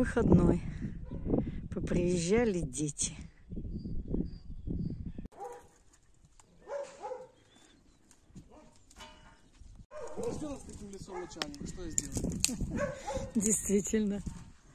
выходной. Поприезжали дети. Ну что с таким лицом начальника? Что я сделаю? Действительно.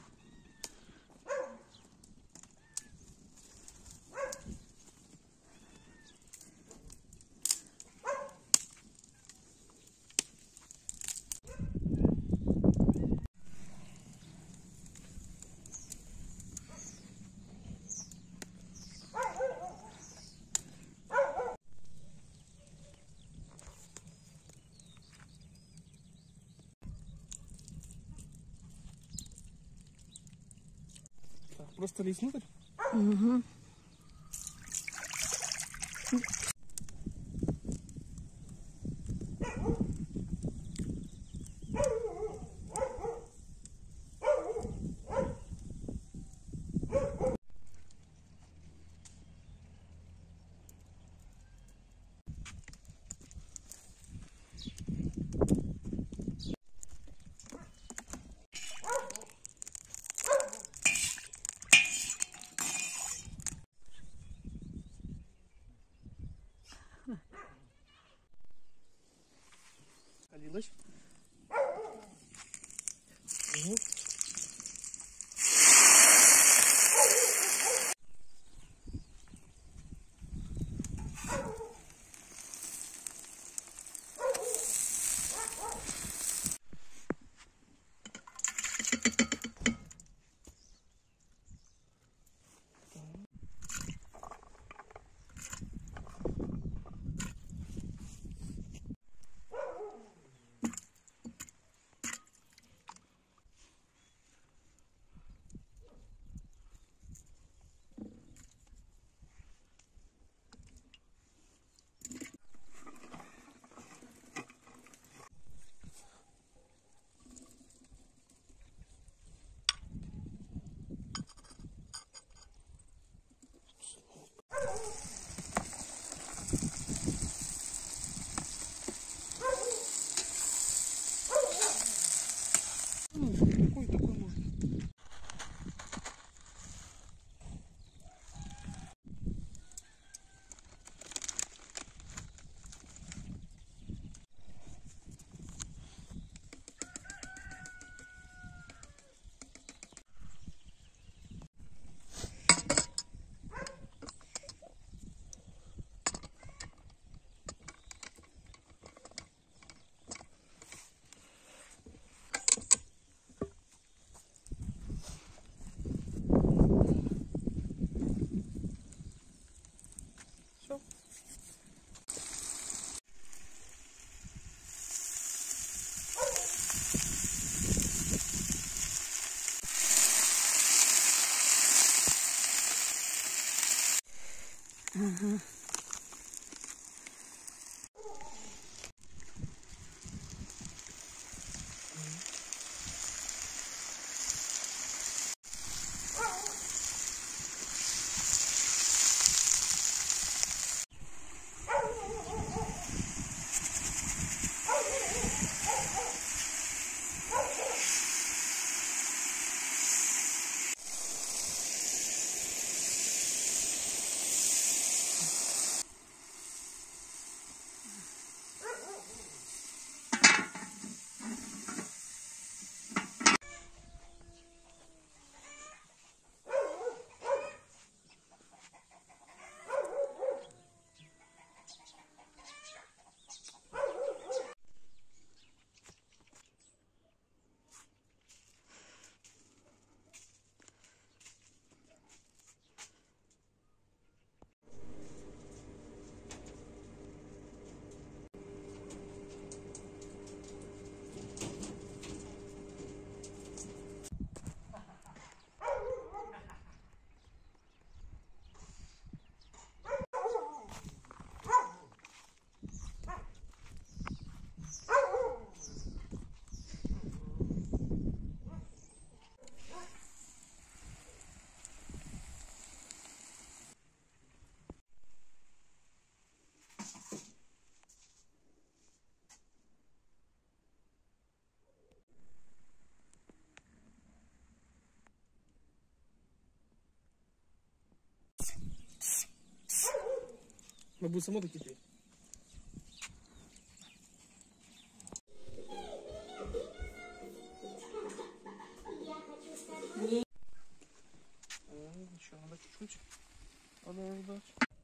Так, просто лезть внутрь? Угу. Калиныч. Угу. Такой можно. Все. Ага. Оно будет само кипеть. Еще надо чуть-чуть подождать.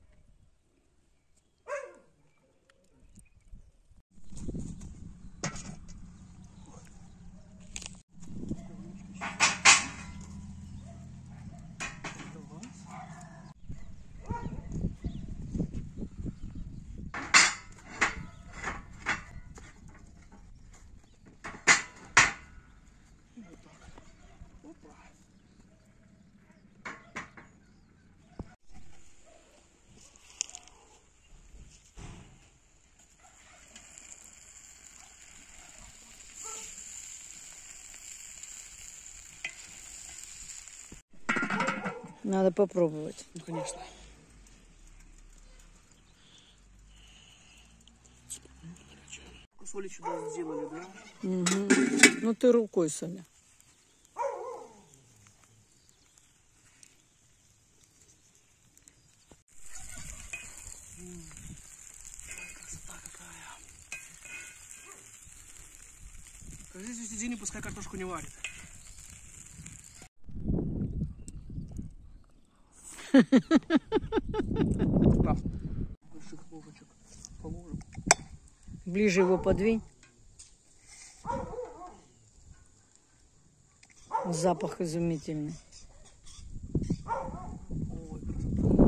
Надо попробовать. Ну, конечно. Соли сюда сделали, да? Угу. Ну ты рукой, Соня. Красота какая. Здесь в середине пускай картошку не варит. Да. Больших ложечек положим. Ближе его подвинь. Запах изумительный. Ой, красота.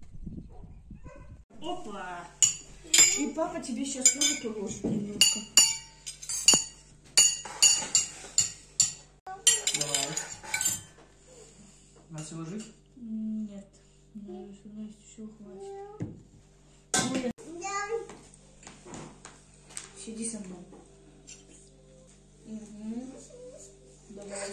Опа! И папа тебе сейчас тоже положит немножко. Давай. Настя, ложись. Нет. Ну, если еще хватит. Сиди со мной. Угу. Давай.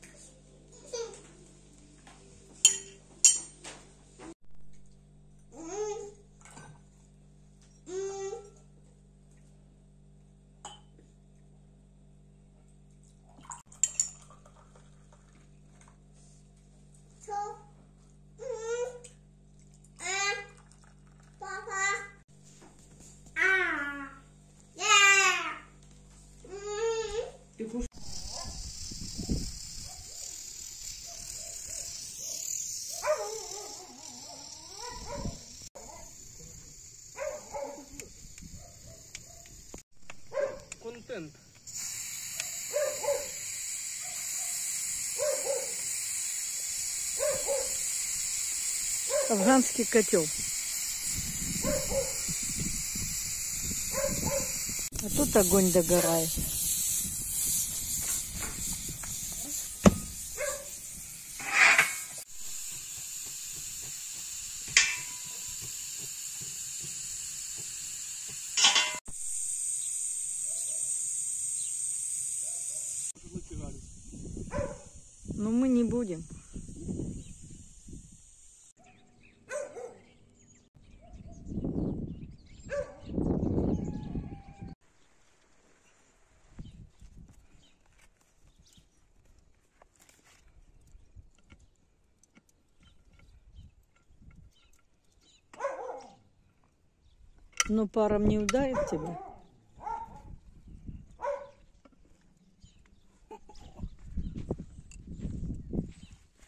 Ты кушай. Контент. Афганский котел. А тут огонь догорает. Но мы не будем. Но паром не ударит тебя.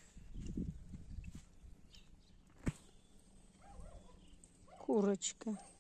Курочка.